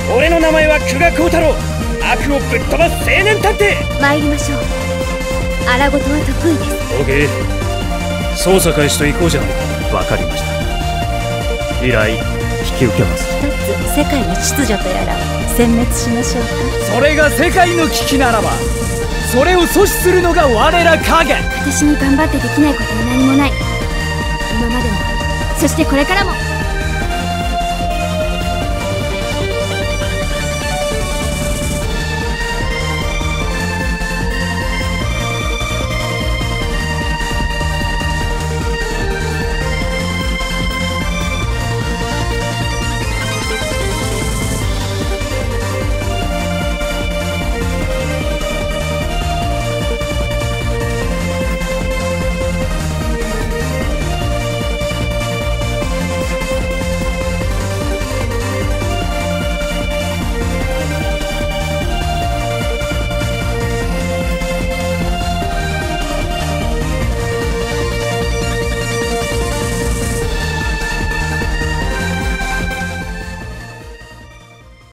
俺の名前は久我幸太郎、悪をぶっ飛ばす青年探偵。 参りましょう。荒事は得意です。 オーケー、捜査開始と行こうじゃないか。 わかりました。依頼引き受けます。 一つ世界の秩序とやらを殲滅しましょうか。 それが世界の危機ならば、それを阻止するのが我ら影。 私に頑張ってできないことは何もない。今までも、そしてこれからも。